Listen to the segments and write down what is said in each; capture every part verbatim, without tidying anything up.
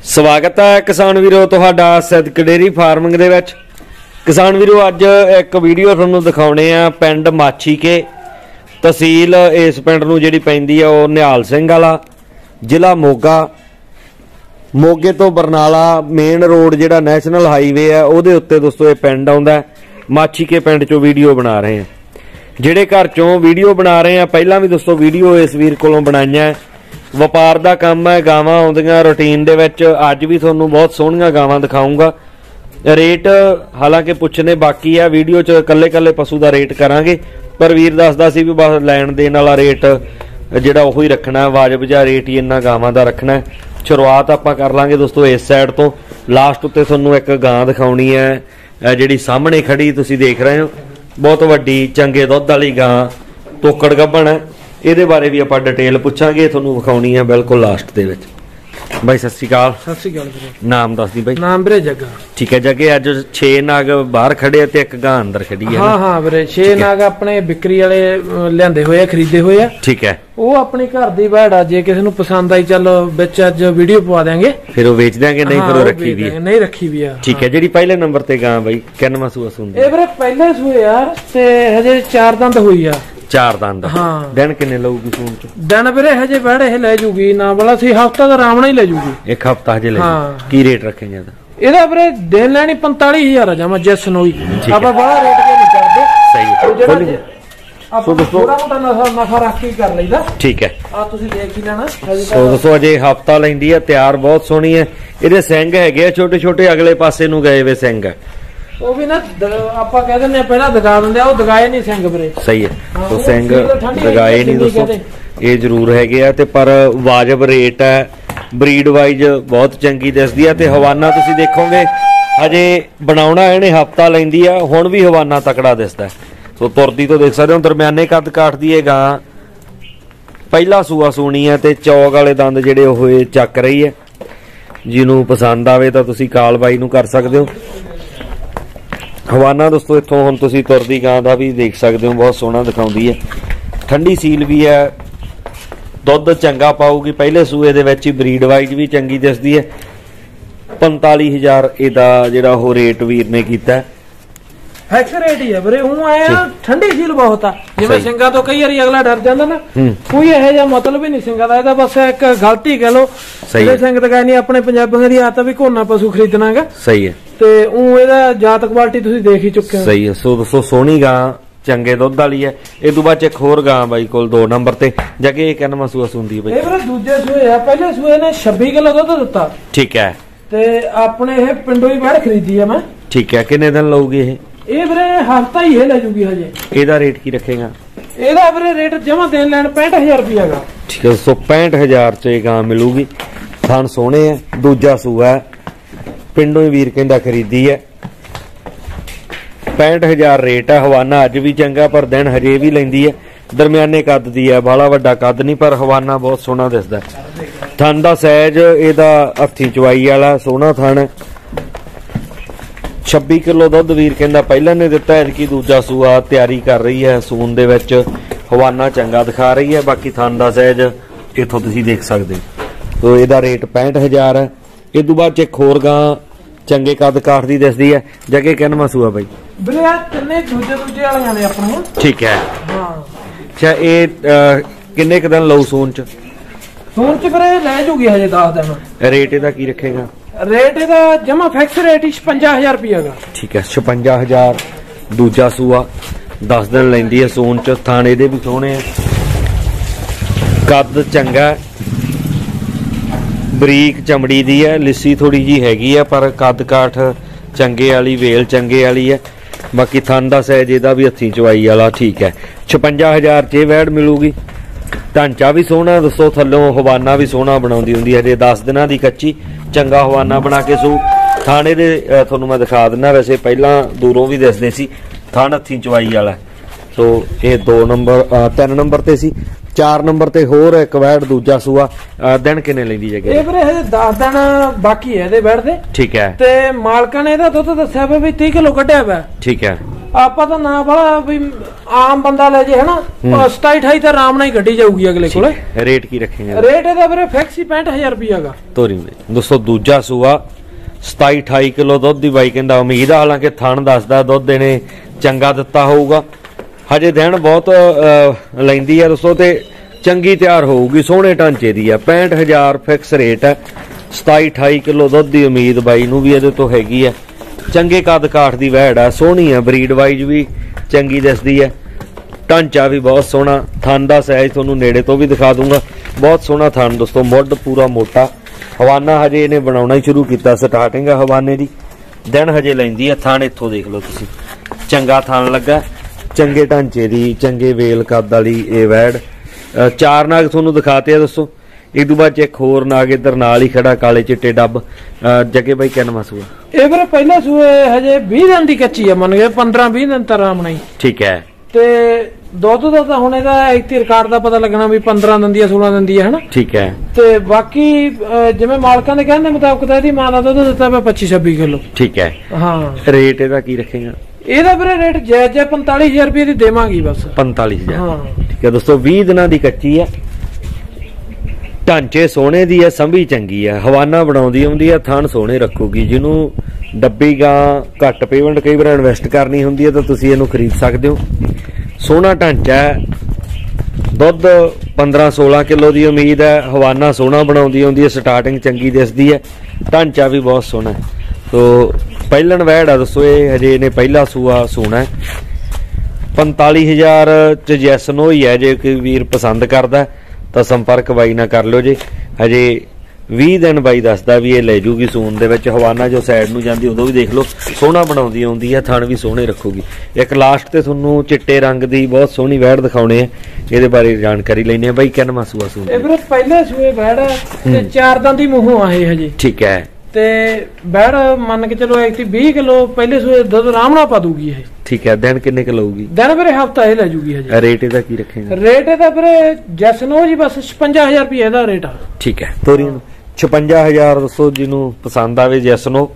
स्वागत है किसान वीरो तुहाडा सिद्दक डेयरी फार्मिंग दे विच। किसान वीरो अज एक वीडियो तुहानूं दिखाउणे आ पिंड माछीके तहसील इस पिंड नूं जिहड़ी पैंदी आ ओह निहाल सिंह वाला जिला मोगा। मोगे तो बरनाला मेन रोड जिहड़ा नैशनल हाईवे है उहदे उत्ते दोस्तों ये पिंड आउंदा। माछीके पिंड चों वीडियो बना रहे हैं, जिहड़े घर चों वीडियो बना रहे हैं पहलां भी दोस्तों वीडियो इस वीर कोलों बनाईआं। व्यापार का काम है, गावां आउंदियां रूटीन दे विच। अज भी तुहानूं बहुत सोहणियां गावां दिखाऊंगा। रेट हालांकि पुछने बाकी है, वीडियो च कल्ले कल्ले पशु का रेट करांगे, पर वीर दसदा सी भी बस लैण देण वाला रेट जिहड़ा ओही रखना है, वाजिब जिहा रेट ही इन्हां गावां दा रखना है। शुरुआत आपां कर लांगे दोस्तों इस साइड तो। लास्ट उत्ते तुहानूं एक गां दिखाउणी है जिहड़ी सामने खड़ी तुसीं देख रहे हो, बहुत वड्डी चंगे दुध वाली गां, तोकड़ गब्बण है। ਇਹਦੇ ਬਾਰੇ ਵੀ ਆਪਾਂ डिटेल ਪੁੱਛਾਂਗੇ, ਤੁਹਾਨੂੰ ਵਿਖਾਉਣੀ ਹੈ ਬਿਲਕੁਲ ਲਾਸਟ ਦੇ ਵਿੱਚ। ਬਾਈ ਸਤਿ ਸ਼੍ਰੀ ਅਕਾਲ। ਸਤਿ ਸ਼੍ਰੀ ਅਕਾਲ ਵੀਰੇ। ਨਾਮ ਦੱਸ ਦੀ ਬਾਈ। ਨਾਮ ਵੀਰੇ ਜੱਗਾ। ਠੀਕ ਹੈ ਜੱਗੇ, ਅੱਜ ਛੇ ਨਾਗ ਬਾਹਰ ਖੜੇ ਆ ਤੇ ਇੱਕ ਗਾਂ ਅੰਦਰ ਖੜੀ ਹੈ। ਹਾਂ ਹਾਂ ਵੀਰੇ, ਛੇ ਨਾਗ ਆਪਣੇ ਵਿਕਰੀ ਵਾਲੇ ਲਿਆਂਦੇ ਹੋਏ ਆ, ਖਰੀਦੇ ਹੋਏ ਆ। ਠੀਕ ਹੈ, ਉਹ ਆਪਣੀ ਘਰ ਦੀ ਵੈੜ ਆ, ਜੇ ਕਿਸੇ ਨੂੰ ਪਸੰਦ ਆਈ ਚੱਲ ਵਿੱਚ ਅੱਜ ਵੀਡੀਓ ਪਵਾ ਦੇਾਂਗੇ, ਫਿਰ ਉਹ ਵੇਚ ਦਾਂਗੇ, ਨਹੀਂ ਫਿਰ ਉਹ ਰੱਖੀ ਵੀ ਹੈ। ਨਹੀਂ ਰੱਖੀ ਵੀ ਆ। ਠੀਕ ਹੈ, ਜਿਹੜੀ ਪਹਿਲੇ ਨੰਬਰ ਤੇ ਗਾਂ ਬਾਈ ਕਿੰਨਵਾਂ ਸੂਆ ਸੁਣਦੀ? ਇਹ ਵੀਰੇ ਪਹਿਲੇ ਸੂਏ ਯਾਰ, ਤੇ ਹਜੇ ਚਾਰ ਦੰਦ ਹੋਈ ਆ। चार दंद। हाँ, दिन किन्ने लऊगी सून च? दिन वीरे हजे वैड़ ये ले जूगी ना वाला सी, हफ्ता तो आराम नाल ले जूगी। एक हफ्ता हजे ले। हाँ। की रेट रखेंगे ਇਹਦਾ? ਇਹਦਾ ਵੀਰੇ दिन ਲੈਣੀ पैंतालीस हज़ार ਜਮਾ ਜੈਸ ਨੋਈ। ਆਪਾਂ ਬੜਾ ਰੇਟ ਕੇ ਨਹੀਂ ਕਰਦੇ। ਸਹੀ ਹੈ। ਜਿਹੜਾ ਆਪਾਂ ਥੋੜਾ ਮੋਟਾ ਨਫਾ ਨਫਾ ਰੱਖ ਕੇ ਕਰ ਲਈਦਾ। ਠੀਕ ਹੈ, ਆ ਤੁਸੀਂ ਦੇਖ ਹੀ ਲੈਣਾ। ਸੋ ਦੋਸਤੋ ਅਜੇ ਹਫਤਾ ਲੈਂਦੀ ਹੈ, ਤਿਆਰ ਬਹੁਤ ਸੋਹਣੀ ਹੈ। ਇਹਦੇ ਸਿੰਘ ਹੈਗੇ ਛੋਟੇ ਛੋਟੇ, ਅਗਲੇ ਪਾਸੇ ਨੂੰ ਗਏ ਵੇ ਸਿੰਘ ਹੈ। ਉਹ ਵੀ ਨਾ ਆਪਾਂ ਕਹਿ ਦਿੰਦੇ ਆ ਪਹਿਲਾਂ ਦਿਖਾ ਦਿੰਦੇ ਆ, ਉਹ ਦਿਖਾਏ ਨਹੀਂ ਸਿੰਘ ਵੀਰੇ। ਸਹੀ ਹੈ, ਉਹ ਸਿੰਘ ਦਿਖਾਏ ਨਹੀਂ ਦੋਸਤੋ, ਇਹ ਜ਼ਰੂਰ ਹੈਗੇ ਆ ਤੇ ਪਰ ਵਾਜਬ ਰੇਟ ਹੈ। ਬਰੀਡ ਵਾਈਜ਼ ਬਹੁਤ ਚੰਗੀ ਦਿਸਦੀ ਹੈ ਤੇ ਹਵਾਨਾ ਤੁਸੀਂ ਦੇਖੋਗੇ ਹਜੇ ਬਣਾਉਣਾ ਇਹਨੇ ਹਫਤਾ ਲੈਂਦੀ ਆ, ਹੁਣ ਵੀ ਹਵਾਨਾ ਤਕੜਾ ਦਿਸਦਾ। ਸੋ ਤੁਰਦੀ ਤੋਂ ਦੇਖ ਸਕਦੇ ਹੋ, ਦਰਮਿਆਨੇ ਕੱਦ ਕਾਠਦੀ ਇਹ ਗਾਂ ਪਹਿਲਾ ਸੂਆ ਸੂਣੀ ਹੈ ਤੇ ਚੌਕ ਵਾਲੇ ਦੰਦ ਜਿਹੜੇ ਉਹ ਚੱਕ ਰਹੀ ਹੈ। ਜਿਹਨੂੰ ਪਸੰਦ ਆਵੇ ਤਾਂ ਤੁਸੀਂ ਕਾਲ ਬਾਈ ਨੂੰ ਕਰ ਸਕਦੇ ਹੋ। ਹਵਾਨਾ ਦੋਸਤੋ ਇੱਥੋਂ ਹੁਣ ਤੁਸੀਂ ਤੁਰਦੀ ਗਾਂ ਦਾ ਵੀ ਦੇਖ ਸਕਦੇ ਹੋ, ਬਹੁਤ ਸੋਹਣਾ ਦਿਖਾਉਂਦੀ ਹੈ। ਠੰਡੀ ਸੀਲ ਵੀ ਹੈ, ਦੁੱਧ ਚੰਗਾ ਪਾਊਗੀ। ਪਹਿਲੇ ਸੂਏ ਦੇ ਵਿੱਚ ਹੀ ਬਰੀਡ ਵਾਈਜ਼ ਵੀ ਚੰਗੀ ਦਿਸਦੀ ਹੈ। ਪੰਤਾਲੀ ਹਜ਼ਾਰ ਇਹਦਾ ਜਿਹੜਾ ਉਹ ਰੇਟ ਵੀਰ ਨੇ ਕੀਤਾ। ਫਿਕਸ ਰੇਟ ਹੀ ਹੈ ਵੀਰੇ। ਉਹ ਆਇਆ ਠੰਡੀ ਸੀਲ ਬਹੁਤ ਆ, ਜਿਵੇਂ ਸਿੰਘਾਂ ਤੋਂ ਕਈ ਵਾਰੀ ਅਗਲਾ ਡਰ ਜਾਂਦਾ ਨਾ, ਕੋਈ ਇਹੋ ਜਿਹਾ ਮਤਲਬ ਹੀ ਨਹੀਂ ਸਿੰਘਾਂ ਦਾ। ਇਹਦਾ ਬਸ ਇੱਕ ਗਲਤੀ ਕਹਿ ਲੋ, ਜਿਹੜੇ ਸਿੰਘ ਤੱਕ ਨਹੀਂ, ਆਪਣੇ ਪੰਜਾਬੀਆਂ ਦੀ ਆਦਤ ਵੀ ਘੋਨਾ ਪਸ਼ੂ ਖਰੀਦਣਾਗਾ। ਸਹੀ ਹੈ, ਤੇ ਉਹ ਇਹਦਾ ਜਾਤ ਕੁਆਲਿਟੀ ਤੁਸੀਂ ਦੇਖ ਹੀ ਚੁੱਕੇ ਹੋ। ਸਹੀ ਹੈ। ਸੋ ਦੋਸਤੋ ਸੋਹਣੀ ਗਾਂ ਚੰਗੇ ਦੁੱਧ ਵਾਲੀ ਹੈ। ਇਹ ਤੋਂ ਬਾਅਦ ਇੱਕ ਹੋਰ ਗਾਂ ਬਾਈ ਕੋਲ ਦੋ ਨੰਬਰ ਤੇ ਜਗੇ ਕਿੰਨਵਾਂ ਸੂਆ ਸੁੰਦੀ ਬਾਈ? ਇਹ ਵੀਰੇ ਦੂਜੇ ਸੂਏ ਆ। ਪਹਿਲੇ ਸੂਏ ਨੇ ਛੱਬੀ ਕਿਲੋ ਦੁੱਧ ਦਿੱਤਾ। ਠੀਕ ਹੈ, ਤੇ ਆਪਣੇ ਇਹ ਪਿੰਡੋਂ ਹੀ ਵੈੜ ਖਰੀਦੀ ਆ ਮੈਂ। ਠੀਕ ਹੈ, ਕਿੰਨੇ ਦਿਨ ਲਊਗੀ ਇਹ? ਇਹ ਵੀਰੇ ਹਫਤਾ ਹੀ ਇਹ ਲੈ ਜੂਗੀ ਹਜੇ। ਇਹਦਾ ਰੇਟ ਕੀ ਰੱਖੇਗਾ? ਇਹਦਾ ਵੀਰੇ ਰੇਟ ਜਮਾ ਦੇਣ ਲੈਣ ਪੈਂਹਠ ਹਜ਼ਾਰ ਰੁਪਇਆ ਗਾ। ਠੀਕ ਹੈ, ਸੋ ਪੈਂਹਠ ਹਜ਼ਾਰ ਚ ਇਹ ਗਾਂ ਮਿਲੂਗੀ। ਥਣ ਸੋਹਣੇ ਹੈ, ਦੂਜਾ ਸੂਆ ਹੈ, ਪਿੰਡੋਂ ਹੀ ਵੀਰ ਕਹਿੰਦਾ ਖਰੀਦੀ ਹੈ। ਪੈਂਹਠ ਹਜ਼ਾਰ ਰੇਟ ਹੈ। ਹਵਾਨਾ ਅੱਜ ਵੀ ਚੰਗਾ, ਪਰ ਦਿਨ ਹਜੇ ਵੀ ਲੈਂਦੀ ਹੈ। ਦਰਮਿਆਨੇ ਕੱਦ ਦੀ ਹੈ, ਬਾਲਾ ਵੱਡਾ ਕੱਦ ਨਹੀਂ, ਪਰ ਹਵਾਨਾ ਬਹੁਤ ਸੋਹਣਾ ਦਿਸਦਾ। ਥਣ ਦਾ ਸਾਈਜ਼ ਇਹਦਾ ਹੱਥੀ ਚਵਾਈ ਵਾਲਾ ਸੋਹਣਾ ਥਣ। ਛੱਬੀ ਕਿਲੋ ਦੁੱਧ ਵੀਰ ਕਹਿੰਦਾ ਪਹਿਲਾਂ ਨੇ ਦਿੱਤਾ, ਐਤਕੀ ਦੂਜਾ ਸੂਆ ਤਿਆਰੀ ਕਰ ਰਹੀ ਹੈ। ਸੂਨ ਦੇ ਵਿੱਚ ਹਵਾਨਾ ਚੰਗਾ ਦਿਖਾ ਰਹੀ ਹੈ। ਬਾਕੀ ਥਣ ਦਾ ਸਾਈਜ਼ ਇੱਥੋਂ ਤੁਸੀਂ ਦੇਖ ਸਕਦੇ ਹੋ। ਤੋ ਇਹਦਾ ਰੇਟ ਪੈਂਹਠ ਹਜ਼ਾਰ ਹੈ। ਇਹ ਤੋਂ ਬਾਅਦ ਚ ਇੱਕ ਹੋਰ ਗਾਂ ਚੰਗੇ ਕੱਦ ਕਾਠ ਦੀ ਦਿਸਦੀ ਹੈ। ਜਗੇ ਕਿੰਨਵਾਂ ਸੂਆ ਬਾਈ? ਵੀਰੇ ਆ ਤਿੰਨੇ ਦੂਜੇ ਦੂਜੇ ਵਾਲੀਆਂ ਨੇ ਆਪਣੀਆਂ। ਠੀਕ ਹੈ। ਹਾਂ, ਅੱਛਾ ਇਹ ਕਿੰਨੇ ਕ ਦਿਨ ਲਊ ਸੂਨ ਚ? ਸੂਨ ਚ ਵੀਰੇ ਲੈ ਜੂਗੀ ਹਜੇ ਦਸ ਦਿਨ। ਰੇਟ ਇਹਦਾ ਕੀ ਰੱਖੇਗਾ? ਰੇਟ ਇਹਦਾ ਜਮਾ ਫਿਕਸ ਰੇਟ ਹੀ ਛਪੰਜਾ ਹਜ਼ਾਰ ਰੁਪਇਆ ਗਾ। ਠੀਕ ਹੈ, ਛਪੰਜਾ ਹਜ਼ਾਰ ਦੂਜਾ ਸੂਆ, ਦਸ ਦਿਨ ਲੈਂਦੀ ਹੈ ਸੂਨ ਚ। ਥਾਣੇ ਇਹਦੇ ਵੀ ਸੋਹਣੇ ਆ, ਕੱਦ ਚੰਗਾ, ਬਰੀਕ ਚਮੜੀ ਦੀ ਹੈ, ਲਿੱਸੀ ਥੋੜੀ ਜੀ ਹੈਗੀ ਆ, ਪਰ ਕੱਦ ਕਾਠ ਚੰਗੇ ਵਾਲੀ, ਵੇਲ ਚੰਗੇ ਵਾਲੀ ਹੈ। ਬਾਕੀ ਥਣ ਦਾ ਸਾਈਜ਼ ਇਹਦਾ ਵੀ ਹੱਥੀ ਚਵਾਈ ਵਾਲਾ। ਠੀਕ ਹੈ, ਛਪੰਜਾ ਹਜ਼ਾਰ ਚ ਇਹ ਵੈੜ ਮਿਲੂਗੀ। ਢਾਂਚਾ ਵੀ ਸੋਹਣਾ ਦੱਸੋ, ਥੱਲੋਂ ਹਵਾਨਾ ਵੀ ਸੋਹਣਾ ਬਣਾਉਂਦੀ ਹੁੰਦੀ ਹੈ। ਹਜੇ ਦਸ ਦਿਨਾਂ ਦੀ ਕੱਚੀ, ਚੰਗਾ ਹਵਾਨਾ ਬਣਾ ਕੇ ਸੂ। ਥਾਣੇ ਦੇ ਤੁਹਾਨੂੰ ਮੈਂ ਦਿਖਾ ਦਿੰਦਾ, ਵੈਸੇ ਪਹਿਲਾਂ ਦੂਰੋਂ ਵੀ ਦਿਸਦੇ ਸੀ। ਥਣ ਹੱਥੀ ਚਵਾਈ ਵਾਲਾ। ਸੋ ਇਹ ਦੋ ਨੰਬਰ ਤਿੰਨ ਨੰਬਰ ਤੇ ਸੀ। ਚਾਰ ਨੰਬਰ ਤੇ ਹੋਰ ਇੱਕ ਵੈੜ ਦੂਜਾ ਸੂਆ। ਦਿਨ ਕਿੰਨੇ ਲੈਂਦੀ ਜਗ੍ਹਾ? ਇਹ ਵੀਰੇ ਹਜੇ ਦਸ ਦਿਨ ਬਾਕੀ ਹੈ ਇਹਦੇ ਵੈੜ ਦੇ। ਠੀਕ ਹੈ, ਤੇ ਮਾਲਕਾਂ ਨੇ ਇਹਦਾ ਦੁੱਧ ਦੱਸਿਆ ਵੀ ਤੀਹ ਕਿਲੋ ਕੱਢਿਆ ਵਾ। ਠੀਕ ਹੈ, ਆਪਾਂ ਤਾਂ ਨਾ ਵਾਲਾ ਵੀ ਆਮ ਬੰਦਾ ਲੈ ਜੇ ਹਨਾ ਸਤਾਈ ਅਠਾਈ ਤਾਂ ਆਰਾਮ ਨਾਲ ਹੀ ਗੱਡੀ ਜਾਊਗੀ ਅਗਲੇ ਕੋਲੇ। ਰੇਟ ਕੀ ਰੱਖੇਗਾ? ਰੇਟ ਇਹਦਾ ਵੀਰੇ ਫਿਕਸ ਹੀ ਪੈਂਹਠ ਹਜ਼ਾਰ ਰੁਪਿਆ ਗਾ ਤੋਰੀ ਵੀਰੇ। ਦੋਸਤੋ ਦੂਜਾ ਸੂਆ ਸਤਾਈ ਅਠਾਈ ਕਿਲੋ ਦੁੱਧ ਦੀ ਬਾਈ ਕਹਿੰਦਾ ਉਮੀਦ ਆ, ਹਾਲਾਂਕਿ ਥਣ ਦੱਸਦਾ ਦੁੱਧ ਇਹਨੇ ਚੰਗਾ ਦਿੱਤਾ ਹੋਊਗਾ। ਹਜੇ ਦਿਨ ਬਹੁਤ ਲੈਂਦੀ ਆ ਦੋਸਤੋ ਤੇ ਚੰਗੀ ਤਿਆਰ ਹੋਊਗੀ, ਸੋਹਣੇ ਢਾਂਚੇ ਦੀ ਆ। ਪੈਂਹਠ ਹਜ਼ਾਰ ਫਿਕਸ ਰੇਟ ਹੈ। ਸਤਾਈ ਅਠਾਈ ਕਿਲੋ ਦੁੱਧ ਦੀ ਉਮੀਦ ਬਾਈ ਨੂੰ ਵੀ ਇਹਦੇ ਤੋਂ ਹੈਗੀ ਆ। ਚੰਗੇ ਕੱਦ ਕਾਠ ਦੀ ਵਹਿੜ ਆ, ਸੋਹਣੀ ਆ, ਬਰੀਡ ਵਾਈਜ਼ ਵੀ ਚੰਗੀ ਦਿਸਦੀ ਹੈ। ਢਾਂਚਾ ਵੀ ਬਹੁਤ ਸੋਹਣਾ, ਥਣ ਦਾ ਸਾਈਜ਼ ਤੁਹਾਨੂੰ ਨੇੜੇ ਤੋਂ ਵੀ ਦਿਖਾ ਦੂੰਗਾ। ਬਹੁਤ ਸੋਹਣਾ ਥਣ ਦੋਸਤੋ, ਮੁੱਢ ਪੂਰਾ ਮੋਟਾ। ਹਵਾਨਾ ਹਜੇ ਇਹਨੇ ਬਣਾਉਣਾ ਹੀ ਸ਼ੁਰੂ ਕੀਤਾ, ਸਟਾਰਟਿੰਗ ਆ ਹਵਾਨੇ ਦੀ, ਦਿਨ ਹਜੇ ਲੈਂਦੀ ਆ। ਥਣ ਇੱਥੋਂ ਦੇਖ ਲਓ ਤੁਸੀਂ, ਚੰਗਾ ਥਣ ਲੱਗਾ, ਚੰਗੇ ਢਾਂਚੇ ਦੀ, ਚੰਗੇ ਵੇਲ ਕੱਦ ਵਾਲੀ ਇਹ ਵੈੜ। ਚਾਰ ਨਾਗ ਤੁਹਾਨੂੰ ਦਿਖਾਤੇ ਆ ਦੋਸਤੋ। ਇਹ ਤੋਂ ਬਾਅਦ ਇੱਕ ਹੋਰ ਨਾਗ ਇੱਧਰ ਨਾਲ ਹੀ ਖੜਾ, ਕਾਲੇ ਚਿੱਟੇ ਡੱਬ। ਜੱਗੇ ਬਾਈ ਕਿੰਨਾ ਸੂਆ? ਇਹ ਵੀਰੇ ਪਹਿਲਾ ਸੂਏ ਹਜੇ ਵੀਹ ਦਿਨ ਦੀ ਕੱਚੀ ਆ, ਮੰਨ ਗਏ ਪੰਦਰਾਂ ਵੀਹ ਦਿਨ ਤਾਂ ਆਰਾਮ ਨਾਲ। ਠੀਕ ਹੈ। ਤੇ ਦੁੱਧ ਦਾ ਤਾਂ ਹੁਣ ਇਹਦਾ ਇੱਥੇ ਰਿਕਾਰਡ ਦਾ ਪਤਾ ਲੱਗਣਾ ਵੀ ਪੰਦਰਾਂ ਦਿਨ ਦੀ ਆ ਸੋਲਾਂ ਦਿਨ ਦੀ ਆ ਹਨਾ। ਠੀਕ ਹੈ। ਤੇ ਬਾਕੀ ਜਿਵੇਂ ਮਾਲਕਾਂ ਦੇ ਕਹਿੰਦੇ ਮੁਤਾਬਕ ਤਾਂ ਇਹਦੀ ਮਾਂ ਦਾ ਦੁੱਧ ਦਿੱਤਾ ਪਿਆ ਪੱਚੀ ਛੱਬੀ ਕਿਲੋ। ਠੀਕ ਹੈ। ਹਾਂ। ਰੇਟ ਇਹਦਾ ਕੀ ਰੱਖੇਗਾ? ਇਹਦਾ ਵੀਰੇ ਰੇਟ ਜਾਇਜ਼ ਹੈ, ਪੰਤਾਲੀ ਹਜ਼ਾਰ ਰੁਪਏ ਦੀ ਦੇਵਾਂਗੀ ਬਸ। ਪੰਤਾਲੀ ਹਜ਼ਾਰ। ਹਾਂ ਠੀਕ ਹੈ ਦੋਸਤੋ, ਵੀਹ ਦਿਨਾਂ ਦੀ ਕੱਚੀ ਆ, ਢਾਂਚੇ ਸੋਹਣੇ ਦੀ ਹੈ, ਸੰਭੀ ਚੰਗੀ ਹੈ, ਹਵਾਨਾ ਬਣਾਉਂਦੀ ਆਉਂਦੀ ਹੈ, ਥਣ ਸੋਹਣੇ ਰੱਖੂਗੀ। ਜਿਹਨੂੰ ਡੱਬੀ ਗਾਂ ਘੱਟ ਪੇਮੈਂਟ ਕਈ ਵਾਰ ਇਨਵੈਸਟ ਕਰਨੀ ਹੁੰਦੀ ਹੈ ਤਾਂ ਤੁਸੀਂ ਇਹਨੂੰ ਖਰੀਦ ਸਕਦੇ ਹੋ। ਸੋਹਣਾ ਢਾਂਚਾ ਹੈ, ਦੁੱਧ ਪੰਦਰਾਂ ਸੋਲਾਂ ਕਿਲੋ ਦੀ ਉਮੀਦ ਹੈ, ਹਵਾਨਾ ਸੋਹਣਾ ਬਣਾਉਂਦੀ ਆਉਂਦੀ ਹੈ, ਸਟਾਰਟਿੰਗ ਚੰਗੀ ਦਿਸਦੀ ਹੈ, ਢਾਂਚਾ ਵੀ ਬਹੁਤ ਸੋਹਣਾ ਹੈ। ਸੋ ਪਹਿਲਣ ਵੈੜ ਆ ਦੋਸਤੋ, ਇਹ ਹਜੇ ਇਹਨੇ ਪਹਿਲਾ ਸੂਆ ਸੋਹਣਾ ਹੈ। ਪੰਤਾਲੀ ਹਜ਼ਾਰ ਚ ਜੈਸ ਨੋ ਹੀ ਹੈ, ਜੇ ਕੋਈ ਵੀਰ ਪਸੰਦ ਕਰਦਾ ਤਾਂ ਸੰਪਰਕ ਬਾਈ ਨਾਲ ਕਰ ਲਿਓ ਜੀ। ਹਜੇ ਵੀਹ ਦਿਨ ਬਾਈ ਦੱਸਦਾ ਵੀ ਇਹ ਲੈ ਜੂਗੀ ਸੂਨ ਦੇ ਵਿੱਚ। ਹਵਾਨਾ ਜੋ ਸਾਈਡ ਨੂੰ ਜਾਂਦੀ ਉਦੋਂ ਵੀ ਦੇਖ ਲਓ, ਸੋਹਣਾ ਬਣਾਉਂਦੀ ਆਉਂਦੀ ਹੈ, ਥਣ ਵੀ ਸੋਹਣੇ ਰੱਖੂਗੀ। ਇੱਕ ਲਾਸਟ ਤੇ ਤੁਹਾਨੂੰ ਚਿੱਟੇ ਰੰਗ ਦੀ ਬਹੁਤ ਸੋਹਣੀ ਵੈੜ ਦਿਖਾਉਣੇ ਆ, ਇਹਦੇ ਬਾਰੇ ਜਾਣਕਾਰੀ ਲੈਣੇ ਆ। ਬਾਈ ਕਿੰਨਾ ਸੂਆ ਸੂਨ? ਇਹ ਵੀਰੇ ਪਹਿਲੇ ਸੂਏ ਵੈੜ ਤੇ ਚਾਰ ਦੰਦ ਦੀ ਮੂੰਹੋਂ ਆਏ ਹਜੇ। ਠੀਕ ਹੈ। ਤੇ ਵੈੜ ਮੰਨ ਕੇ ਚਲੋ ਇੱਕ ਵੀਹ ਕਿਲੋ ਪਹਿਲੇ ਸੂਏ ਦੁੱਧ ਆਰਾਮ ਨਾਲ ਪਾ ਦੂਗੀ ਇਹ। ਠੀਕ ਹੈ। ਦਿਨ ਕਿੰਨੇ ਕਿ ਲਊਗੀ? ਦਿਨ ਵੀਰੇ ਹਫਤਾ ਇਹ ਲੈ ਜੂਗੀ ਹਜੇ। ਰੇਟ ਇਹਦਾ ਕੀ ਰੱਖੇਗਾ? ਰੇਟ ਇਹਦਾ ਵੀਰੇ ਜੈਸਨੋ ਜੀ ਬਸ ਛਪੰਜਾ ਹਜ਼ਾਰ ਰੁਪਏ ਇਹਦਾ ਰੇਟ ਆ। ਠੀਕ ਹੈ। ਤੋਰੀ ਨੂੰ ਛਪੰਜਾ ਹਜ਼ਾਰ ਦੱਸੋ, ਜਿਹਨੂੰ ਪਸੰਦ ਆਵੇ ਜੈਸਨੋ।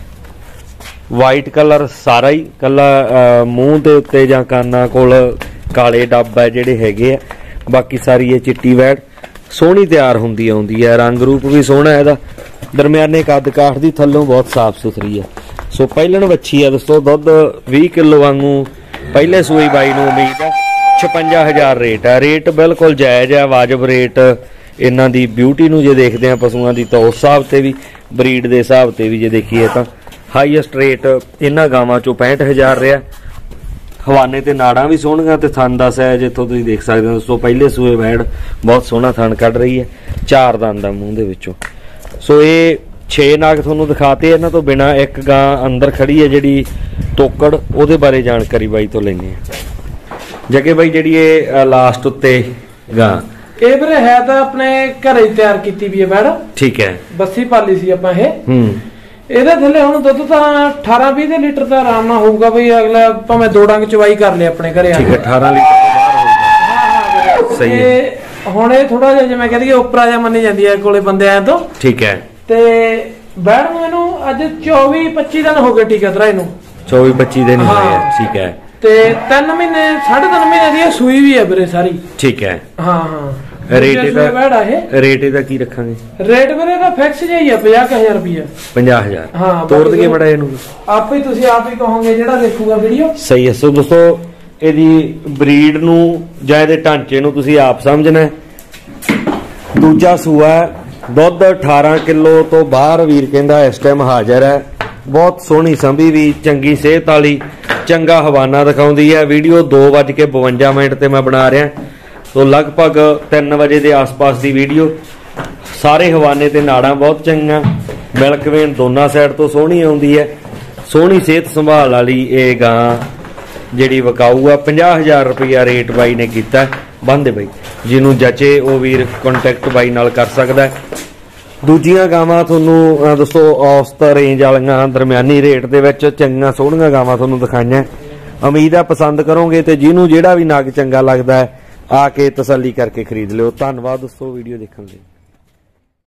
ਵਾਈਟ ਕਲਰ ਸਾਰਾ ਹੀ, ਕੱਲਾ ਮੂੰਹ ਦੇ ਉੱਤੇ ਜਾਂ ਕਾਨਾਂ ਕੋਲ ਕਾਲੇ ਡੱਬ ਹੈ ਜਿਹੜੇ ਹੈਗੇ ਆ, ਬਾਕੀ ਸਾਰੀ ਇਹ ਚਿੱਟੀ ਵੈੜ ਸੋਹਣੀ ਤਿਆਰ ਹੁੰਦੀ ਆਉਂਦੀ ਹੈ। ਰੰਗ ਰੂਪ ਵੀ ਸੋਹਣਾ ਇਹਦਾ, ਦਰਮਿਆਨੇ ਕੱਦ ਕਾਠ ਦੀ, ਥੱਲੋਂ ਬਹੁਤ ਸਾਫ ਸੁਥਰੀ ਹੈ। ਸੋ ਪਹਿਲਣ ਵੱਛੀ ਆ ਦੋਸਤੋ, ਦੁੱਧ ਵੀਹ ਕਿਲੋ ਵਾਂਗੂ ਪਹਿਲੇ ਸੂਈ ਬਾਈ ਨੂੰ ਉਮੀਦ ਹੈ। ਛਪੰਜਾ ਹਜ਼ਾਰ ਰੇਟ ਹੈ। ਰੇਟ ਬਿਲਕੁਲ ਜਾਇਜ਼ ਹੈ, ਵਾਜਬ ਰੇਟ। ਇਹਨਾਂ ਦੀ ਬਿਊਟੀ ਨੂੰ ਜੇ ਦੇਖਦੇ ਆ ਪਸ਼ੂਆਂ ਦੀ ਤਾਂ ਉਸ ਹਿਸਾਬ ਤੇ ਵੀ, ਬਰੀਡ ਦੇ ਹਿਸਾਬ ਤੇ ਵੀ ਜੇ ਦੇਖੀਏ ਤਾਂ ਹਾਈਐਸਟ ਰੇਟ ਇਹਨਾਂ ਗਾਵਾਂ ਚੋਂ ਪੈਂਹਠ ਹਜ਼ਾਰ ਰਿਹਾ। ਹਵਾਨੇ ਤੇ ਨਾੜਾਂ ਵੀ ਸੋਹਣੀਆਂ ਤੇ ਥਣ ਦਾ ਸਾਈਜ਼ ਇੱਥੋਂ ਤੁਸੀਂ ਦੇਖ ਸਕਦੇ ਹੋ ਦੋਸਤੋ। ਪਹਿਲੇ ਸੂਏ ਵੈੜ ਬਹੁਤ ਸੋਹਣਾ ਥਣ ਕੱਢ ਰਹੀ ਹੈ, ਚਾਰ ਦੰਦ ਦਾ ਮੂੰਹ ਦੇ ਵਿੱਚੋਂ। ਸੋ ਇਹ ਛੇ ਨਾਗ ਤੁਹਾਨੂੰ ਦਿਖਾਤੇ। ਇਹਨਾਂ ਤੋਂ ਬਿਨਾ ਇੱਕ ਗਾਂ ਅੰਦਰ ਖੜੀ ਹੈ ਜਿਹੜੀ ਤੋਕੜ, ਉਹਦੇ ਬਾਰੇ ਜਾਣਕਾਰੀ ਬਾਈ ਤੋਂ ਲੈਣੀ ਹੈ। ਜਗੇ ਬਾਈ ਜਿਹੜੀ ਇਹ ਲਾਸਟ ਉੱਤੇ ਗਾਂ, ਇਹ ਵੀਰੇ ਹੈ ਤਾਂ ਆਪਣੇ ਘਰੇ ਹੀ ਤਿਆਰ ਕੀਤੀ ਵੀ ਹੈ ਵੈੜ। ਠੀਕ ਹੈ। ਬੱਸੀ ਪਾਲੀ ਸੀ ਆਪਾਂ ਇਹ। ਹੂੰ। ਇਹਦੇ ਥੱਲੇ ਹੁਣ ਦੁੱਧ ਤਾਂ ਅਠਾਰਾਂ ਵੀਹ ਦੇ ਲੀਟਰ ਦਾ ਆਰਾਮ ਨਾਲ ਹੋਊਗਾ ਬਈ। ਅਗਲਾ ਭਾਵੇਂ ਦੋ ਡੰਗ ਚਵਾਈ ਕਰ ਲੇ ਆਪਣੇ ਘਰੇ ਆ। ਠੀਕ ਹੈ। ਅਠਾਰਾਂ ਲੀਟਰ ਤੋਂ ਬਾਹਰ ਹੋਊਗਾ। ਸਹੀ ਹੈ। ਹੁਣ ਇਹ ਥੋੜਾ ਜਿਹਾ ਜਿਵੇਂ ਕਹਦੇ ਉਪਰਾ ਜਿਹਾ ਮੰਨੀ ਜਾਂਦੀ ਹੈ ਕੋਲੇ ਬੰਦੇ ਆਏ ਤੋਂ। ਠੀਕ ਹੈ। ਤੇ ਵੈੜ ਨੂੰ ਇਹਨੂੰ ਅੱਜ ਚੌਵੀ ਪੱਚੀ ਦਿਨ ਹੋ ਗਏ ਟੀਕਾ ਤਰਾ ਇਹਨੂੰ। ਚੌਵੀ ਪੱਚੀ ਦਿਨ ਹੋਏ। ਠੀਕ ਹੈ। ਤੇ ਤਿੰਨ ਮਹੀਨੇ ਸਾਢੇ ਤਿੰਨ ਮਹੀਨੇ ਦੀ ਸੂਈ ਵੀ ਹੈ ਵੀਰੇ ਸਾਰੀ। ਠੀਕ ਹੈ। ਹਾਂ ਹਾਂ। ਰੇਟ ਇਹਦਾ ਰੇਟ ਇਹਦਾ ਕੀ ਰੱਖਾਂਗੇ? ਰੇਟ ਵੀਰੇ ਇਹਦਾ ਫਿਕਸ ਜਿਹਾ ਹੀ ਆ, ਪੰਜਾਹ ਹਜ਼ਾਰ ਰੁਪਇਆ। ਪੰਜਾਹ ਹਜ਼ਾਰ। ਹਾਂ। ਤੋੜ ਦਈਏ ਮੜਾ ਇਹਨੂੰ, ਆਪੇ ਤੁਸੀਂ ਆਪ ਹੀ ਕਹੋਗੇ ਜਿਹੜਾ ਦੇਖੂਗਾ ਵੀਡੀਓ। ਸਹੀ ਹੈ। ਸੋ ਦੋਸਤੋ ਇਹਦੀ ਬਰੀਡ ਨੂੰ ਜਾਂ ਇਹਦੇ ਢਾਂਚੇ ਨੂੰ ਤੁਸੀਂ ਆਪ ਸਮਝਣਾ। ਦੂਜਾ ਸੂਆ, ਦੁੱਧ ਅਠਾਰਾਂ ਕਿਲੋ ਤੋਂ ਬਾਹਰ ਵੀਰ ਕਹਿੰਦਾ ਇਸ ਟਾਈਮ ਹਾਜ਼ਰ ਹੈ। ਬਹੁਤ ਸੋਹਣੀ ਸੰਭੀ ਵੀ, ਚੰਗੀ ਸਿਹਤ ਵਾਲੀ, ਚੰਗਾ ਹਵਾਨਾ ਦਿਖਾਉਂਦੀ ਹੈ। ਵੀਡੀਓ ਦੋ ਵੱਜ ਕੇ ਬਵੰਜਾ ਮਿੰਟ ਤੇ ਮੈਂ ਬਣਾ ਰਿਹਾ, ਸੋ ਲਗਭਗ ਤਿੰਨ ਵਜੇ ਦੇ ਆਸ-ਪਾਸ ਦੀ ਵੀਡੀਓ। ਸਾਰੇ ਹਵਾਨੇ ਤੇ ਨਾੜਾਂ ਬਹੁਤ ਚੰਗੀਆਂ, ਮਿਲਕ ਵੇਨ ਦੋਨਾਂ ਸਾਈਡ ਤੋਂ ਸੋਹਣੀ ਆਉਂਦੀ ਹੈ। ਸੋਹਣੀ ਸਿਹਤ ਸੰਭਾਲ ਵਾਲੀ ਇਹ ਗਾਂ ਜਿਹੜੀ ਵਿਕਾਊ ਆ। ਪੰਜਾਹ ਹਜ਼ਾਰ ਰੁਪਇਆ ਰੇਟ ਬਾਈ ਨੇ ਕੀਤਾ। ਬੰਦੇ ਬਾਈ ਜਿਹਨੂੰ ਜਚੇ ਉਹ ਵੀਰ ਕੰਟੈਕਟ ਬਾਈ ਨਾਲ ਕਰ ਸਕਦਾ। ਦੂਜੀਆਂ ਗਾਵਾਂ ਤੁਹਾਨੂੰ ਦੋਸਤੋ ਔਸਤ ਰੇਂਜ ਵਾਲੀਆਂ ਦਰਮਿਆਨੀ ਰੇਟ ਦੇ ਵਿੱਚ ਚੰਗੀਆਂ ਸੋਹਣੀਆਂ ਗਾਵਾਂ ਤੁਹਾਨੂੰ ਦਿਖਾਈਆਂ। ਉਮੀਦ ਆ ਪਸੰਦ ਕਰੋਗੇ ਤੇ ਜਿਹਨੂੰ ਜਿਹੜਾ ਵੀ ਨਗ ਚੰਗਾ ਲੱਗਦਾ ਹੈ ਆ ਕੇ ਤਸੱਲੀ ਕਰਕੇ ਖਰੀਦ ਲਿਓ। ਧੰਨਵਾਦ ਦੋਸਤੋ ਵੀਡੀਓ ਦੇਖਣ ਲਈ।